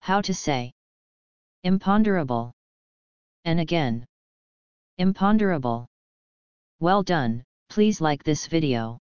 How to say imponderable. And again. Imponderable. Well done, please like this video.